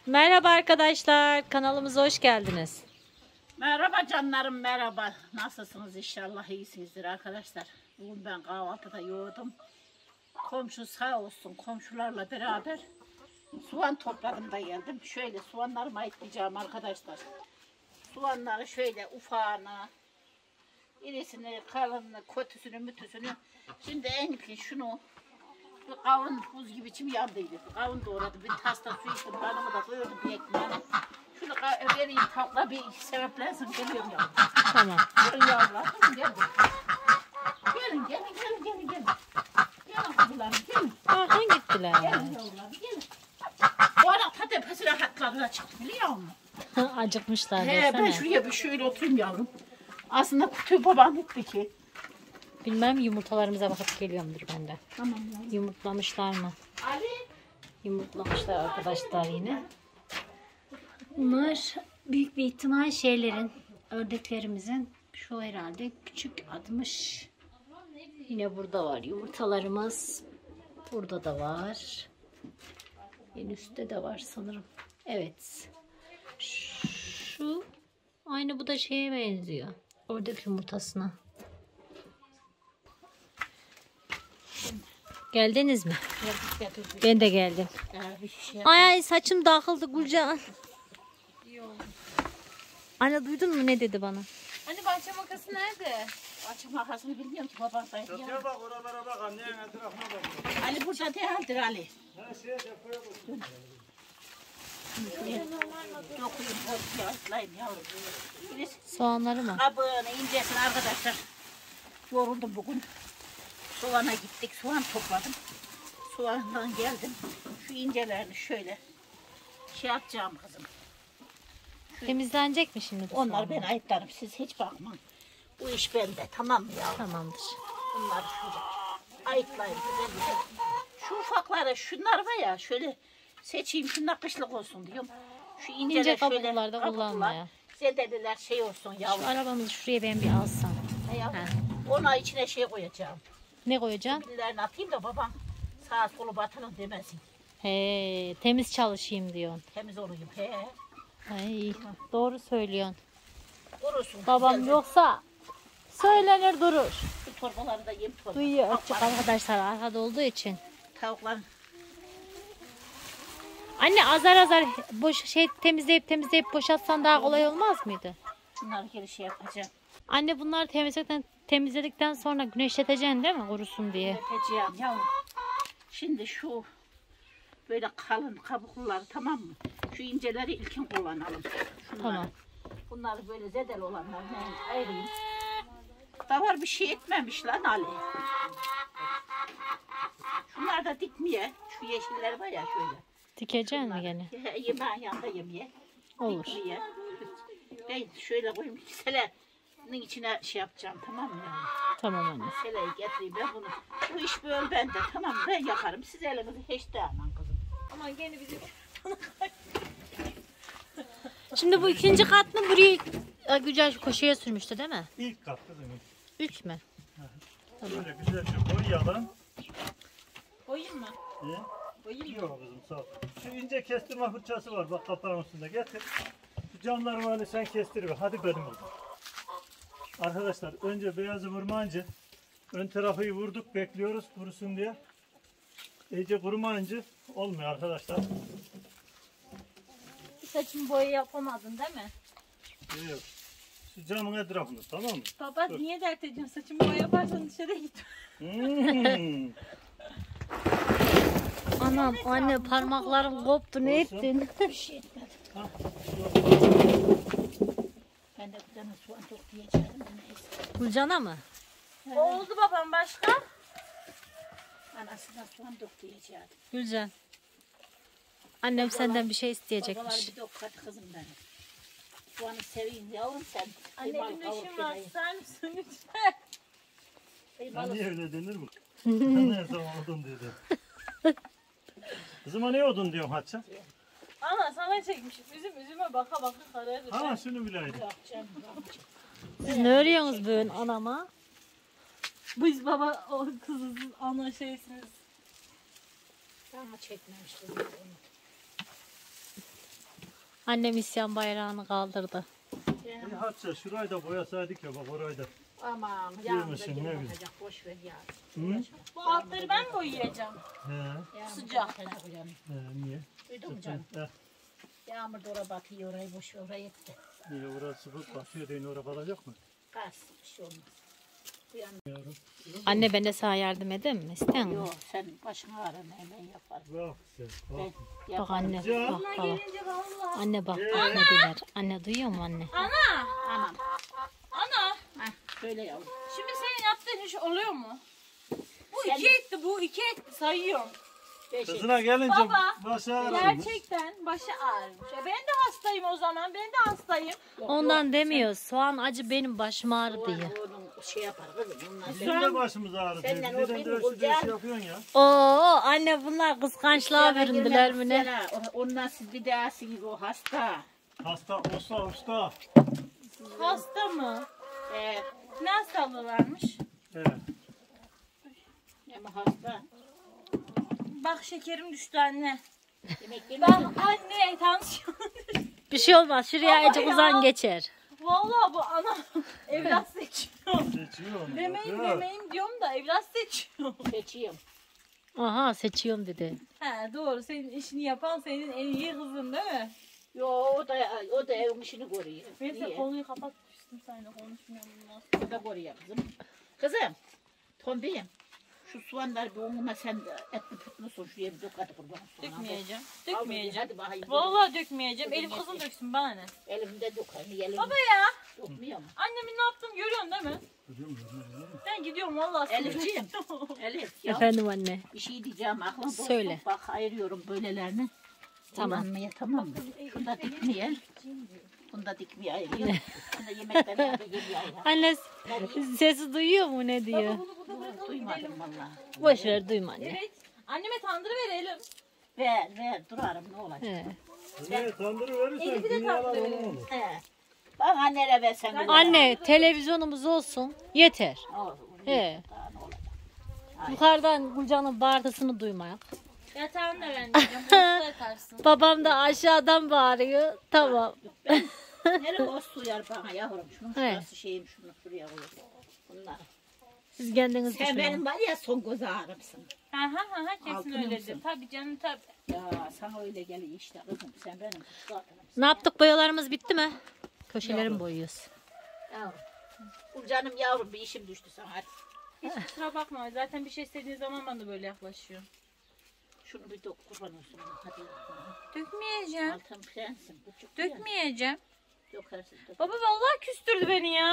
Merhaba arkadaşlar, kanalımıza hoş geldiniz. Merhaba canlarım, merhaba. Nasılsınız? İnşallah iyisinizdir arkadaşlar. Bugün ben kahvaltıda yoğurdum. Komşu sağ olsun, komşularla beraber soğan topladım da geldim. Şöyle soğanlarımı ayıklayacağım arkadaşlar. Soğanları şöyle ufağını, irisini, kalınını, kötüsünü, mütüsünü. Şimdi en ilkin şunu, bir kavun buz gibi içim yandıydı. Kavun doğradı, bir tasta su içtim, kanımı da doyurdum bir ekmeğine. Şunu vereyim tavukla bir sebeplensin, geliyorum yavrum. Tamam. Gelin yavrular, gelin. Gelin. Gelin kızlarım, gelin. Aha gittiler. Gelin yavrular, gelin. Bu arada tepesi rahatlarına çıktı biliyor musun? Acıkmışlar Ben desene. şuraya bir şöyle oturayım yavrum. Aslında kutuyu babam gitti ki. Bilmem, yumurtalarımıza bakıp geliyorumdur ben de. Tamam yavrum. Yumurtlamışlar mı? Ali. Yumurtlamışlar arkadaşlar yine. Bunlar büyük bir ihtimal şeylerin, ördeklerimizin, şu herhalde küçük atmış. Yine burada var yumurtalarımız. Burada da var. En üstte de var sanırım. Evet. Şu aynı, bu da şeye benziyor. Ördek yumurtasına. Geldiniz mi? Geldik. Ben de geldim. Bir şey Ay saçım dağıldı Gülcan. Anne duydun mu ne dedi bana? Hani bahçe makası nerede? Açık makasını bilmiyorum ki babam da. Çatıya bak, oralara bak, annenin etrafına bak. Ali burada değildir Ali. Her şeye depoya koy. Dokuyun, atlayayım yavrum. Birisi Soğanları mı? kabığını incesin arkadaşlar. Yoruldum bugün. Soğana gittik, soğan topladım. Soğandan geldim. Şu incelerini şöyle şey yapacağım kızım. Temizlenecek mi şimdi bu Onlar ben soğanlar? ayıtlarım, siz hiç bakmayın. Bu iş bende, tamam mı yavrum? Tamamdır. Bunları şöyle ayıtlayayım güzel. Şu ufakları, şunlar var ya, şöyle seçeyim, şunlar kışlık olsun diyorum. Şu inceler İnce şöyle kabuklarda kullanmaya. zedeliler şey olsun Şu yavrum. arabamızı şuraya ben bir alsam. Yavrum. Ha. Ona içine şey koyacağım. Ne koyacaksın? Birilerini atayım da babam sağa solu batırın demesin. He, temiz çalışayım diyorsun. Temiz olayım. He. Ay, doğru söylüyorsun. Kurusun. Babam güzelce. yoksa söylenir durur. Bu torbaları da yem torba. Duyuyor açık arkadaşlar, arkada olduğu için. Tavukların Anne azar azar boş şey temizleyip boşaltsan daha kolay olmaz mıydı? şunları geri şey yapacağım. Anne bunları temizledikten sonra güneşleteceksin değil mi, kurusun diye? Yapacağım yavrum. Şimdi şu böyle kalın kabukluları tamam mı? Şu inceleri ilkin kullanalım. Şunları. Tamam. Bunları böyle zedel olanlarını ayırayım. Da var bir şey etmemiş lan Ali. Şunlar da dikmeye. Şu yeşiller var ya şöyle. Dikeceksin mi gene? Yemeğin yanında yemeye. Olur. Dikmeye. Ben şöyle koyayım. Selenin içine şey yapacağım tamam mı? Yani? Tamam anne. Seleyi getireyim ben bunu. Bu iş böyle bende tamam mı? Ben yaparım. Siz elinizi hiç değmem kızım. Ama gene bizim Şimdi bu ikinci kat mı, burayı Güzel koşuya sürmüştü değil mi? İlk kat kızım. 3 mü? Böyle güzelce boyayalım. koyayım mı? İyi. Yok kızım, sağ ol. Şu ince kestirme fırçası var, bak kapağın üstünde, getir. Şu camları böyle sen kestiriver. Hadi benim oğlum. Arkadaşlar önce beyazı vurmayınca ön tarafı vurduk, bekliyoruz kurusun diye. İyice kurumayınca olmuyor arkadaşlar. Saçımı boya yapamadın değil mi? Yok. Şu camın etrafını, tamam mı? Baba Dur. niye dert ediyorsun? Saçımı boya yaparsan dışarı git. Hmm. Anam anne parmaklarım koptu, ne Olsun. ettin? Bir şey etmedim. Ha, Ben de bir tane soğan çok diyeceğim. Neyse. Gülcan'a mı? Oldu babam başka? Anasına soğan dök diyeceğim. Gülcan. Annem senden bir şey Babalar isteyecekmiş. bir dök hadi kızım benim. Soğanı seveyim yavrum sen. Anne Kıymalı bir kavur işim var. kıymayı. Ser misin lütfen? Kıymalı niye öyle denir mi? Ne zaman odun dedi. Kızıma ne odun diyorsun Hatça? Ana sana çekmişim. Üzüme baka baka kararır. Ha şunu bileydim. yok canım. Siz ne örüyorsunuz böyle anama? Biz baba o kızız ana şeysiniz. Ama çekmemiştim. Annem isyan bayrağını kaldırdı. Bir Hatice şurayı da boyasaydık ya bak orayı da. Aman Yemişsin, yağmurda ne gibi güzel. bakacak. Boş ver ya. Hı? Bu altları ben boyayacağım. He. Sıcak. Niye? Duydun mu canım? He. Yağmur da oraya batıyor, orayı boş ver, oraya etti. Niye orası bu bakıyor deyin oraya kalacak mı? Kas, bir şey olmaz. Yavrum. Anne ben de sana yardım edeyim mi? İster misin? Yok, sen başına ağrını hemen yaparım. Bak sen. Ben Bak. Bak yaparım. anne. Can. Bak bak. Gelince vallahi. Anne bak bak ne diler. Anne duyuyor mu anne? Ana. Anam. Ana. Heh, söyle yavrum. Şimdi senin yaptığın iş oluyor mu? Bu Sen- iki etti, bu iki etti sayıyorum. Beş et. Kızına gelince Baba, başı ağrıyor. Gerçekten başı ağrımış. Ben de hastayım o zaman. Ben de hastayım. Ondan demiyoruz. Soğan acı benim başım ağrı diye. Onun şey yapar kızım. Bunlar Bizim de başımız ağrıyor. Senden o Neden bir dövüşü bulacağım. dövüşü yapıyorsun ya? Oo anne bunlar kıskançlığa büründüler mi ne? Ondan siz bir dahasınız o hasta. Hasta, usta. Hasta mı? Ee, Ne hastalığı varmış? Evet. ama hasta. Bak şekerim düştü anne. Demek ki Bak anne tansiyon. Bir şey olmaz. Şuraya Baba acık ya. uzan geçer. Vallahi bu ana evlat seçiyor. Seçiyor onu. Demeyim Evet. demeyim diyorum da evlat seçiyor. seçiyorum. Aha seçiyorum dedi. He doğru, senin işini yapan senin en iyi kızın değil mi? Yo o da evin işini koruyor. Neyse Niye? konuyu kapatmıştım, seninle konuşmuyorum bundan. O da koruyor kızım. Kızım. Tombiyim. Şu soğanlar bir onuma sen de etli putlusun şuraya bir dök hadi kurban olsun. Dökmeyeceğim. Al, Dökmeyeceğim. Hadi bakayım. Vallahi dökmeyeceğim. Elif kızım döksün, bana ne? Elimde dök. Hani elim Baba ya, dökmüyor mu? annemin ne yaptığını görüyorsun değil mi? Ben gidiyorum vallahi. Elifciğim. Elif ya. Efendim anne. Bir şey diyeceğim aklıma. Söyle. Bak ayırıyorum böylelerini. Tamam. Kullanmaya tamam mı? Şunda dikmeye. Bunda dikmeye ayırıyor. Bunda yemekten yerde geliyor ayırıyor. Anne sesi duyuyor mu ne diyor? Bunu burada bırakalım Duymadım gidelim. valla. Boş ver duyma anne. Evet. Anneme tandırı verelim. Ver durarım ne olacak. He. Ne tandırı verirsen Elif'i de dünyalar tatlı onun verelim. olur. He. Bak annene versen. Anne televizyonumuz olsun yeter. He. Yukarıdan Gülcan'ın bağırtısını duymayak. Yatağını da ben diyeceğim. Bunu yatarsın. Babam da aşağıdan bağırıyor. Tamam. Nereye o suyar bana yavrum. Şunun He. şurası şeyim şunu şuraya koyuyorum. Bunlar. Siz kendiniz Sen düşünün. benim var ya son göz ağrımsın. Ha kesin Altını öyledir. mısın? Tabii canım tabii. Ya sana öyle geliyor işte kızım. Sen benim kızlarımsın. Ne yaptık, boyalarımız bitti mi? Köşeleri mi boyuyoruz? Yavrum. Bu canım yavrum bir işim düştü sana hadi. Hiç kusura bakma. Zaten bir şey istediğin zaman bana da böyle yaklaşıyor. Şunu bir dök kurban olsun. Hadi. Dökmeyeceğim. Altın prensim. Küçük Dökmeyeceğim. Dökersin. Dök. Baba vallahi küstürdü beni ya.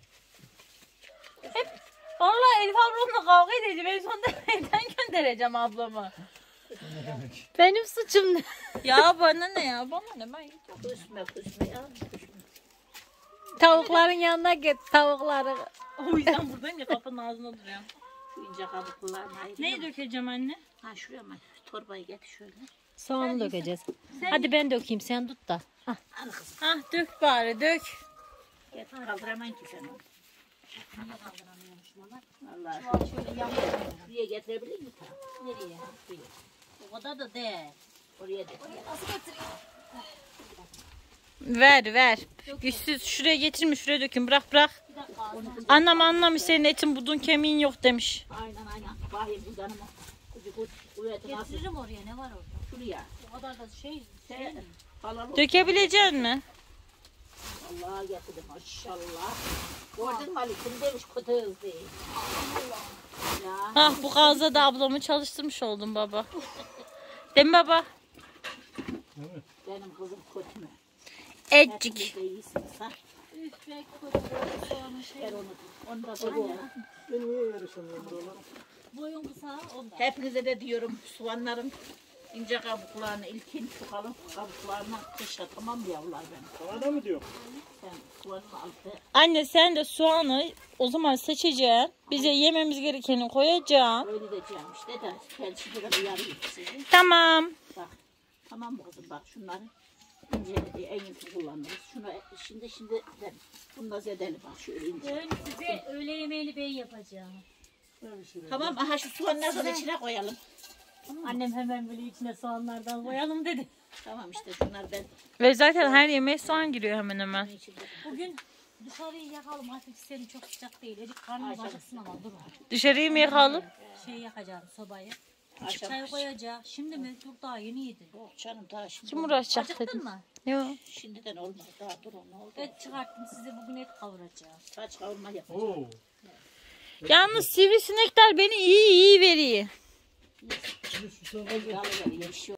Hep vallahi Elif ablamla kavga edeceğim. En sonunda evden göndereceğim ablamı. Benim suçum ne? Ya bana ne ya? Bana ne? Ben gidiyorum. Küsme ya. Küsme. Tavukların yanına git tavukları. O yüzden buradayım ya, kapının ağzına duruyorum. Şu ince kabuklarını ayırayım. Neyi dökeceğim anne? Ha şuraya mı? Torbayı getir şöyle. Soğanı dökeceğiz. Sen- Hadi ben dökeyim sen tut da. Hah. Al kızım. Hah dök bari dök. Getir kaldıramayın ki sen onu. Niye kaldıramıyormuşum ama? Vallahi şöyle yanına şuraya getirebilir mi? Nereye? Şuraya. O kadar da değil. Oraya da. Ver. Güçsüz şuraya getirme, şuraya dökün. Bırak. Annem anlamış, senin etin budun kemiğin yok demiş. Aynen. Bahir bu canım. Kuvveti nasıl? Getiririm oraya, ne var orada? Şuraya. O kadar da şey. Falan Dökebilecek mi? Allah'a getirdim maşallah. Gördün mü Ali kim demiş kötü hız değil. Ya. Ah bu gazda da ablamı çalıştırmış oldum baba. Değil mi baba? Benim kızım kötü mü? Etcik. Hepiniz de iyisiniz ha. Ver onu. Onu da koy. Ben niye yarışamıyorum buralara? Boyun kısa ondan. Hepinize de diyorum soğanların ince kabuklarını ilkin şu kalın kabuklarına kışa tamam mı yavrular benim? Sana da mı diyor? Sen soğanı altı. Anne sen de soğanı o zaman seçeceksin. Bize yememiz gerekeni koyacaksın. Öyle diyeceğim işte de felçide de uyarayım sizi. Tamam. Bak tamam mı kızım bak şunları ince en iyisi kullanırız. Şunu şimdi de bunu da zedeli bak şöyle ince. Ben size öğle yemeğini ben yapacağım. Tamam aha şu soğanları da içine koyalım. Annem hemen böyle içine soğanlardan koyalım dedi. Tamam işte şunlar ben Ve zaten her yemeğe soğan giriyor hemen hemen. Bugün dışarıyı yakalım hafif serin çok sıcak değil. Erik karnımız acıksın ama dur. Dışarıyı mı yakalım? Şey yakacağım sobayı. Akşam- Çay koyacağım. Şimdi mi? Çok daha yeni yedi. Yok canım daha şimdi. Kim uğraşacak Acıktın dedim. mı? Yok. Şimdiden olmaz daha dur ne oldu? Et çıkarttım size bugün et kavuracağım. Saç kavurma yapacağım. Oo. Yalnız sivrisinekler beni iyi veriyor. Şimdi şu sabah Yalı yalı yetişiyor.